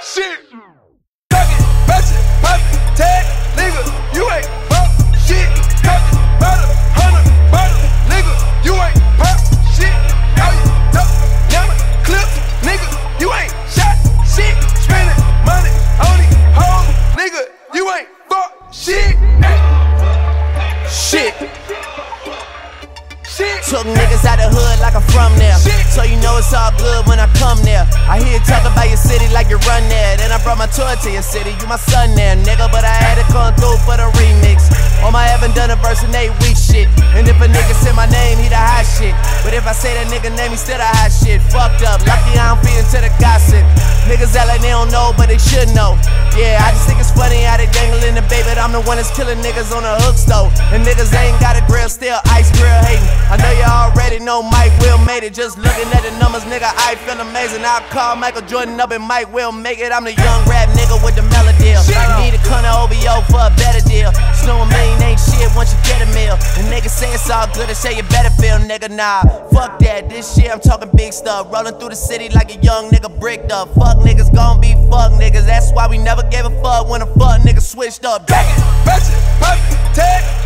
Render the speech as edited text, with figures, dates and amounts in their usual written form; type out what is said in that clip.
shit. Tuck it, batch it, pop it, tag, nigga, you ain't pop shit. Tuck it, butter, 100, butter, nigga, you ain't pop shit. How you duck, yammer, clips, nigga, you ain't shot shit. Spending money on these hoes, nigga, you ain't fuck shit. Shit. Took niggas out the hood like I'm from there. So you know it's all good when I come there. I hear you talk about your city like you run there. Then I brought my tour to your city, you my son there, nigga. But I had to come through for the remix. On my haven't done a verse in 8 weeks shit. And if a nigga say my name, he the hot shit. But if I say that nigga name, he still the hot shit. Fucked up, lucky I don't feed into the gossip. Niggas act like they don't know, but they should know. Yeah, I just think it's funny how they dangling the baby, but I'm the one that's killing niggas on the hooks though. And niggas ain't got a grill, still ice grill hating. I know you already know Mike Will made it. Just looking at the numbers, nigga, I feel amazing. I'll call Michael Jordan up and Mike will make it. I'm the young rap nigga with the melody. Need a ton of OVO for a better deal. Snow a million ain't shit once you get a meal. And niggas say it's all good and say you better feel, nigga, nah. Fuck that, this shit I'm talking big stuff. Rolling through the city like a young nigga bricked up. Fuck niggas gon' be fuck niggas. That's why we never gave a fuck when a fuck nigga switched up. Batch it, pop it, tag.